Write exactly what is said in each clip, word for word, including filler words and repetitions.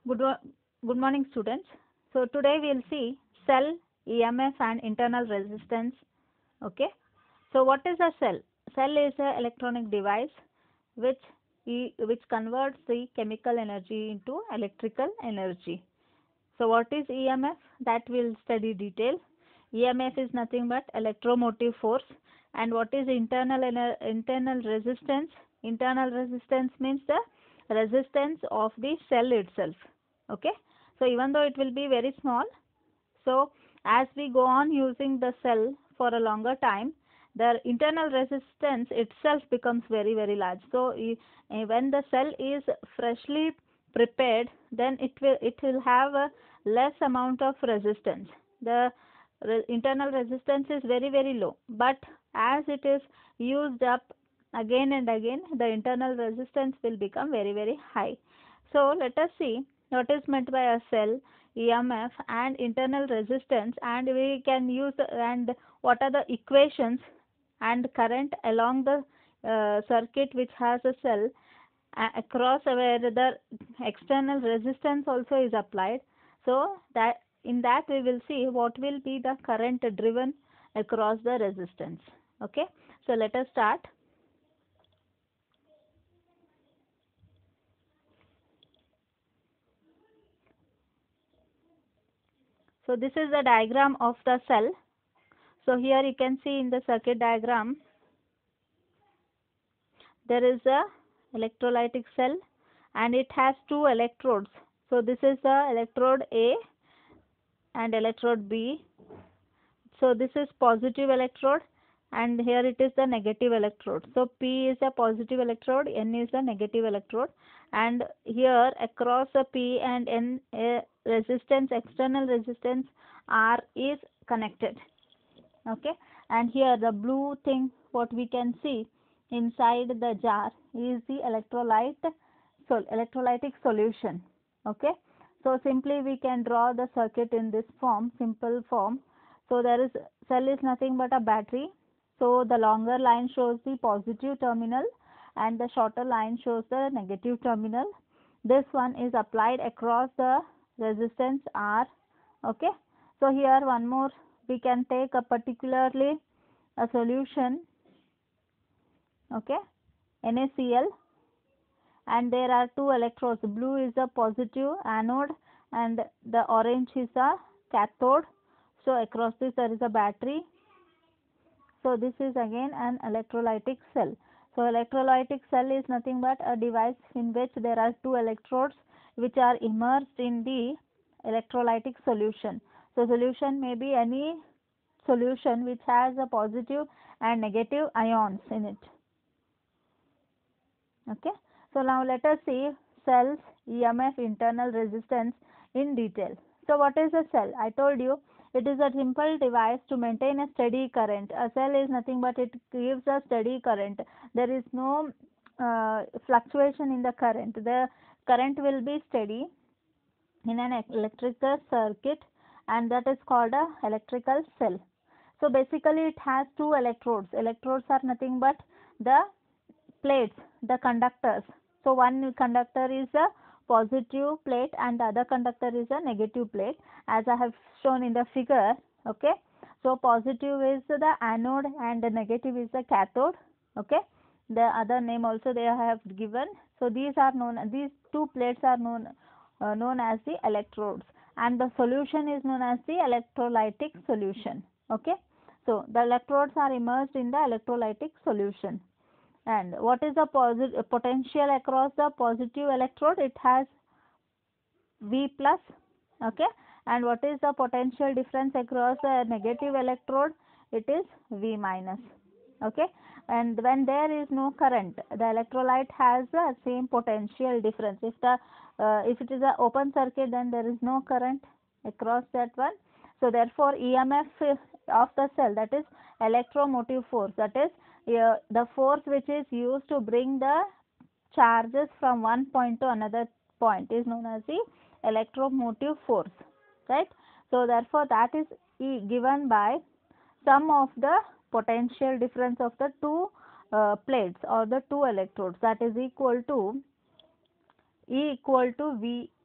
Good, wo- good morning, students. So today we'll see cell, E M F, and internal resistance. Okay. So what is a cell? Cell is an electronic device which e- which converts the chemical energy into electrical energy. So what is E M F? That we'll study detail. E M F is nothing but electromotive force. And what is internal ener- internal resistance? Internal resistance means the resistance of the cell itself. Okay. So even though it will be very small, so as we go on using the cell for a longer time, the internal resistance itself becomes very very large. So e- eh, when the cell is freshly prepared, then it will it will have a less amount of resistance. The re- internal resistance is very very low, but as it is used up again and again, the internal resistance will become very very high. So let us see what is meant by a cell, E M F, and internal resistance, and we can use and what are the equations and current along the uh, circuit which has a cell uh, across where the external resistance also is applied. So that in that we will see what will be the current driven across the resistance. Okay. So let us start. So this is the diagram of the cell. So here you can see in the circuit diagram there is a electrolytic cell and it has two electrodes. So this is the electrode A and electrode B. So this is positive electrode and here it is the negative electrode. So P is a positive electrode, N is the negative electrode, and here across the P and N a resistance, external resistance R is connected. Okay, and here the blue thing what we can see inside the jar is the electrolyte, so electrolytic solution. Okay, so simply we can draw the circuit in this form, simple form. So there is cell is nothing but a battery. So the longer line shows the positive terminal and the shorter line shows the negative terminal. This one is applied across the resistance R. Okay, so here one more, we can take a particularly a solution. Okay, NaCl, and there are two electrodes. Blue is the positive anode and the orange is the cathode. So across this there is a battery. So this is again an electrolytic cell. So electrolytic cell is nothing but a device in which there are two electrodes which are immersed in the electrolytic solution. So solution may be any solution which has a positive and negative ions in it. Okay. So now let us see cells, E M F, internal resistance in detail. So what is a cell? I told you it is a simple device to maintain a steady current. A cell is nothing but it gives a steady current. There is no uh, fluctuation in the current. The current will be steady in an electrical circuit, and that is called a electrical cell. So basically it has two electrodes. Electrodes are nothing but the plates, the conductors. So one conductor is a positive plate and the other conductor is a negative plate, as I have shown in the figure. Okay, so positive is the anode and the negative is the cathode. Okay, the other name also they have given. So these are known, these two plates are known uh, known as the electrodes, and the solution is known as the electrolytic solution. Okay, so the electrodes are immersed in the electrolytic solution. And what is the positive potential across the positive electrode? It has V plus. Okay, and what is the potential difference across the negative electrode? It is V minus. Okay, and when there is no current, the electrolyte has the same potential difference. If the uh, if it is an open circuit, then there is no current across that one. So therefore E M F of the cell, that is electromotive force, that is uh, the force which is used to bring the charges from one point to another point, is known as the electromotive force, right? So therefore that is E given by sum of the potential difference of the two uh, plates or the two electrodes, that is equal to E equal to V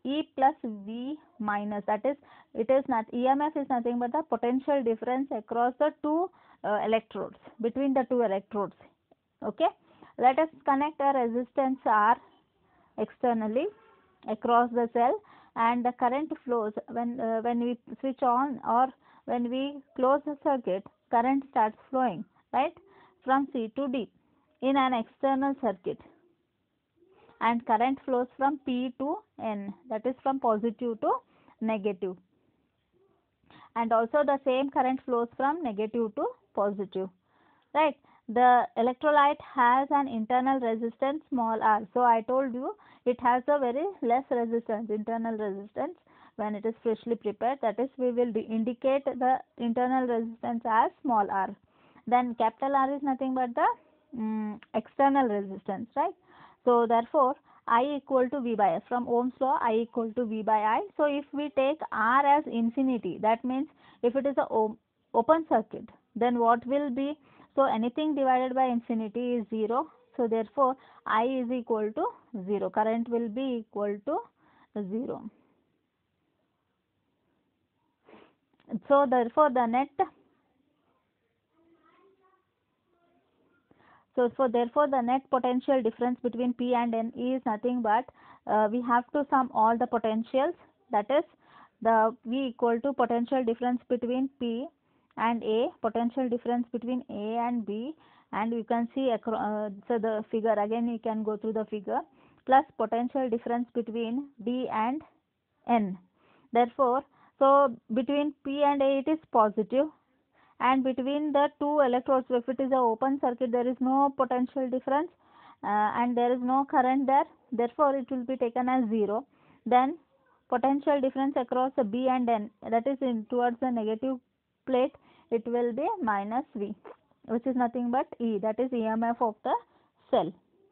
E plus V minus, that is, it is not, E M F is nothing but the potential difference across the two uh, electrodes, between the two electrodes. Okay, let us connect a resistance R externally across the cell, and the current flows when uh, when we switch on or when we close the circuit, current starts flowing, right, from C to D in an external circuit, and current flows from P to N, that is from positive to negative, and also the same current flows from negative to positive, right. The electrolyte has an internal resistance small r, so I told you it has a very less resistance, internal resistance, when it is freshly prepared, that is, we will indicate the internal resistance as small r. Then capital R is nothing but the um, external resistance, right. So therefore I equal to V by S. From Ohm's law, I equal to V by I. So if we take R as infinity, that means if it is a open circuit, then what will be, so anything divided by infinity is zero. So therefore I is equal to zero. Current will be equal to zero. So therefore the net, so for therefore the net potential difference between P and N is nothing but uh, we have to sum all the potentials, that is the V equal to potential difference between P and A, potential difference between A and B, and you can see across, uh, so the figure again you can go through the figure, plus potential difference between D and N. Therefore, so between P and A it is positive, and between the two electrodes, if it is a open circuit, there is no potential difference uh, and there is no current there, therefore it will be taken as zero. Then potential difference across the B and N, that is in towards the negative plate, it will be minus V, which is nothing but E, that is E M F of the cell.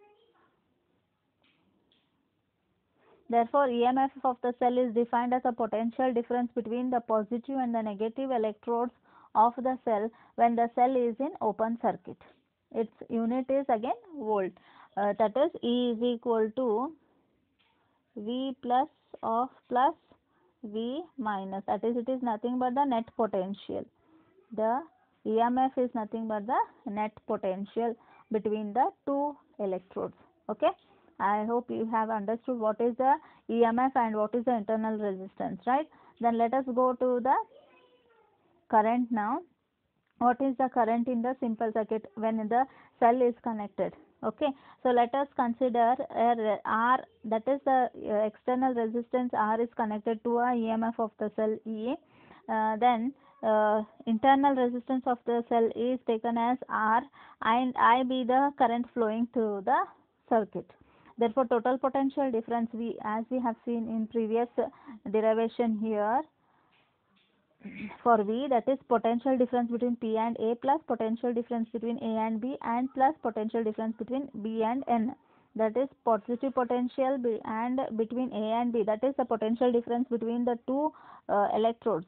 Therefore E M F of the cell is defined as a potential difference between the positive and the negative electrodes of the cell when the cell is in open circuit. Its unit is again volt, uh, that is E is equal to V plus of plus V minus, that is, it is nothing but the net potential. The E M F is nothing but the net potential between the two electrodes. Okay, I hope you have understood what is the E M F and what is the internal resistance, right. Then let us go to the current now. What is the current in the simple circuit when the cell is connected? Okay, so let us consider uh, R, that is the uh, external resistance R is connected to a E M F of the cell E. Uh, then uh, internal resistance of the cell is taken as R, and I be the current flowing through the circuit. Therefore total potential difference, we as we have seen in previous derivation here, for V, that is potential difference between P and A plus potential difference between A and B and plus potential difference between B and N, that is positive potential B and between A and B, that is the potential difference between the two uh, electrodes.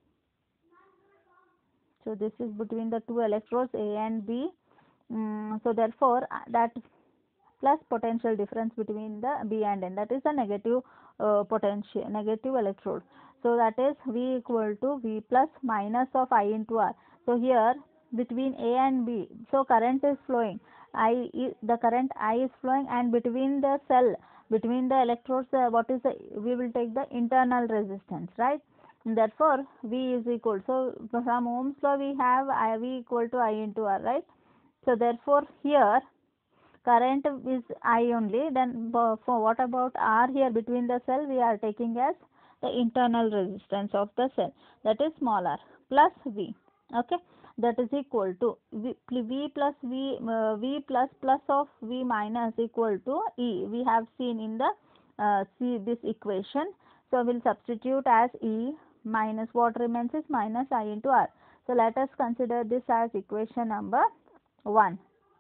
So this is between the two electrodes A and B. Um, so therefore that plus potential difference between the B and N, that is the negative uh, potential, negative electrode. So that is V equal to V plus minus of I into R. So here between A and B, so current is flowing, I the current I is flowing, and between the cell, between the electrodes, uh, what is the, we will take the internal resistance, right. And therefore V is equal, so from Ohm's law we have I V equal to I into R, right. So therefore here current is I only, then for what about R here between the cell, we are taking as the internal resistance of the cell, that is small r, plus V. Okay, that is equal to V, v plus V, uh, V plus plus of V minus equal to E. We have seen in the uh, see this equation. So we will substitute as E minus, what remains is minus I into R. So let us consider this as equation number one.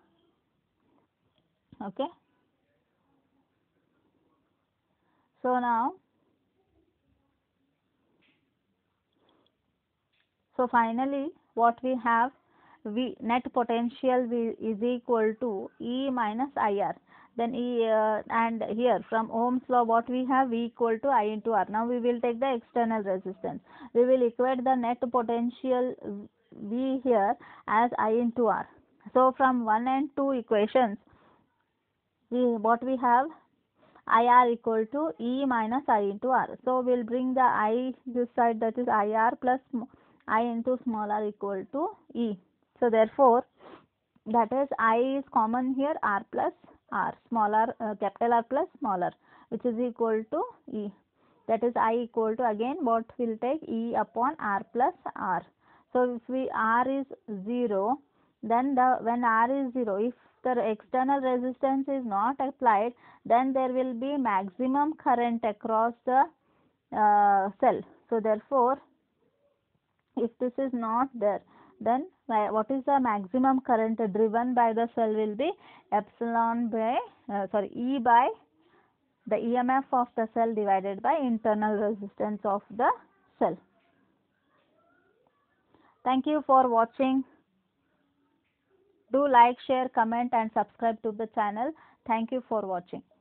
Okay, so now, so finally what we have, V net potential V is equal to E minus I R. then E uh, and here from Ohm's law what we have, V equal to I into R. Now we will take the external resistance. We will equate the net potential V here as I into R. So from one and two equations, we what we have, I R equal to E minus I into R. So we'll bring the I this side, that is I R plus I into small r equal to E. So therefore that is I is common here, R plus R, small r, uh, capital R plus small r, which is equal to E. That is I equal to, again what will take, E upon R plus R. So if we R is zero, then the when R is zero, if the external resistance is not applied, then there will be maximum current across the uh, cell. So therefore if this is not there, then what is the maximum current driven by the cell will be epsilon by uh, sorry E by the E M F of the cell divided by internal resistance of the cell. Thank you for watching. Do like, share, comment and subscribe to the channel. Thank you for watching.